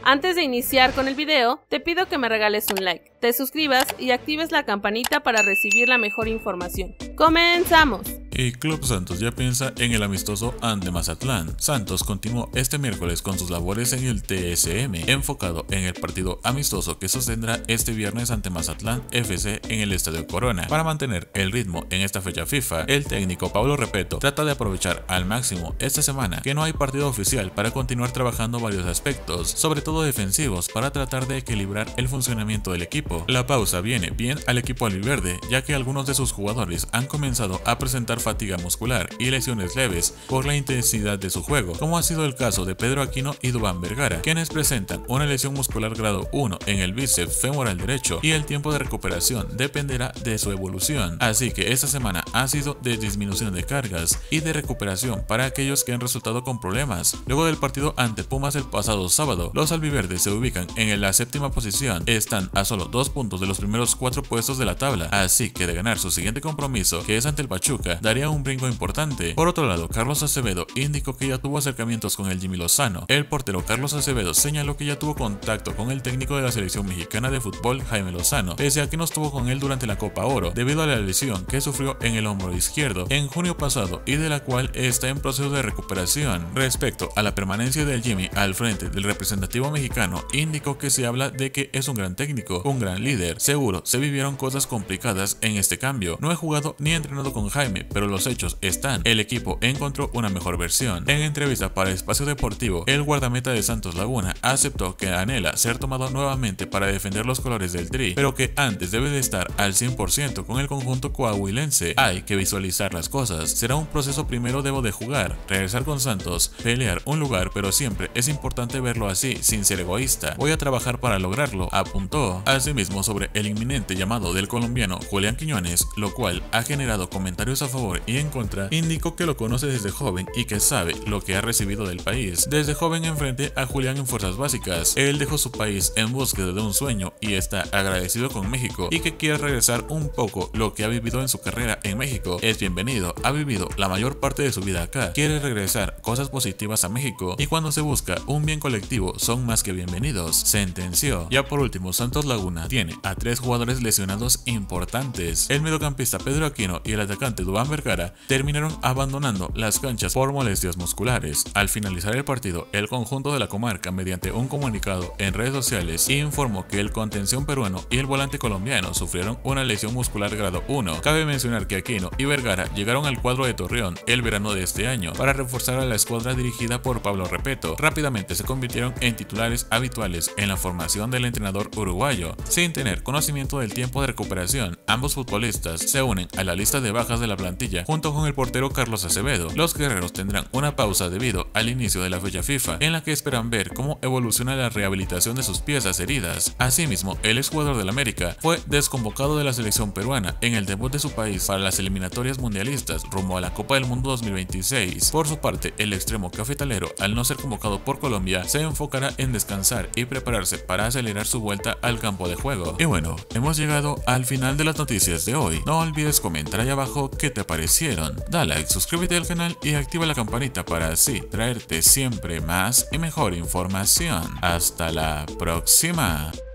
Antes de iniciar con el video, te pido que me regales un like, te suscribas y actives la campanita para recibir la mejor información. ¡Comenzamos! Y Club Santos ya piensa en el amistoso ante Mazatlán. Santos continuó este miércoles con sus labores en el TSM, enfocado en el partido amistoso que sostendrá este viernes ante Mazatlán FC en el Estadio Corona. Para mantener el ritmo en esta fecha FIFA, el técnico Pablo Repetto trata de aprovechar al máximo esta semana que no hay partido oficial para continuar trabajando varios aspectos, sobre todo defensivos, para tratar de equilibrar el funcionamiento del equipo. La pausa viene bien al equipo albiverde, ya que algunos de sus jugadores han comenzado a presentar fatiga muscular y lesiones leves por la intensidad de su juego, como ha sido el caso de Pedro Aquino y Duván Vergara, quienes presentan una lesión muscular grado 1 en el bíceps femoral derecho, y el tiempo de recuperación dependerá de su evolución. Así que esta semana ha sido de disminución de cargas y de recuperación para aquellos que han resultado con problemas. Luego del partido ante Pumas el pasado sábado, los albiverdes se ubican en la séptima posición, están a solo 2 puntos de los primeros 4 puestos de la tabla, así que de ganar su siguiente compromiso, que es ante el Pachuca, daría un brinco importante. Por otro lado, Carlos Acevedo indicó que ya tuvo acercamientos con el Jimmy Lozano. El portero Carlos Acevedo señaló que ya tuvo contacto con el técnico de la selección mexicana de fútbol, Jaime Lozano, pese a que no estuvo con él durante la Copa Oro, debido a la lesión que sufrió en el hombro izquierdo en junio pasado y de la cual está en proceso de recuperación. Respecto a la permanencia del Jimmy al frente del representativo mexicano, indicó que se habla de que es un gran técnico, un gran líder. Seguro se vivieron cosas complicadas en este cambio. No he jugado ni entrenado con Jaime, pero los hechos están. El equipo encontró una mejor versión. En entrevista para Espacio Deportivo, el guardameta de Santos Laguna aceptó que anhela ser tomado nuevamente para defender los colores del Tri, pero que antes debe de estar al 100% con el conjunto coahuilense. Hay que visualizar las cosas. Será un proceso. Primero debo de jugar, regresar con Santos, pelear un lugar, pero siempre es importante verlo así, sin ser egoísta. Voy a trabajar para lograrlo, apuntó. Asimismo, sobre el inminente llamado del colombiano Julián Quiñones, lo cual ha generado comentarios a favor y en contra, indicó que lo conoce desde joven y que sabe lo que ha recibido del país. Desde joven enfrenté a Julián en fuerzas básicas. Él dejó su país en búsqueda de un sueño y está agradecido con México y que quiere regresar un poco lo que ha vivido en su carrera en México. Es bienvenido, ha vivido la mayor parte de su vida acá, quiere regresar cosas positivas a México y cuando se busca un bien colectivo son más que bienvenidos, sentenció. Ya por último, Santos Laguna tiene a 3 jugadores lesionados importantes. El mediocampista Pedro Aquino y el atacante Duván Vergara terminaron abandonando las canchas por molestias musculares. Al finalizar el partido, el conjunto de la comarca, mediante un comunicado en redes sociales, informó que el contención peruano y el volante colombiano sufrieron una lesión muscular grado 1. Cabe mencionar que Aquino y Vergara llegaron al cuadro de Torreón el verano de este año para reforzar a la escuadra dirigida por Pablo Repetto. Rápidamente se convirtieron en titulares habituales en la formación del entrenador uruguayo. Sin tener conocimiento del tiempo de recuperación, ambos futbolistas se unen a la lista de bajas de la plantilla junto con el portero Carlos Acevedo. Los guerreros tendrán una pausa debido al inicio de la fecha FIFA, en la que esperan ver cómo evoluciona la rehabilitación de sus piezas heridas. Asimismo, el exjugador del América fue desconvocado de la selección peruana en el debut de su país para las eliminatorias mundialistas rumbo a la Copa del Mundo 2026. Por su parte, el extremo cafetalero, al no ser convocado por Colombia, se enfocará en descansar y prepararse para acelerar su vuelta al campo de juego. Y bueno, hemos llegado al final de las noticias de hoy. No olvides comentar ahí abajo qué te parecieron. Da like, suscríbete al canal y activa la campanita para así traerte siempre más y mejor información. Hasta la próxima.